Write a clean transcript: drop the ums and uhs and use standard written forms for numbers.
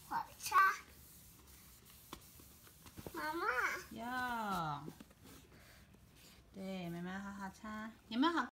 我擦，妈妈。 哟，对，妈妈好好擦，有没有好？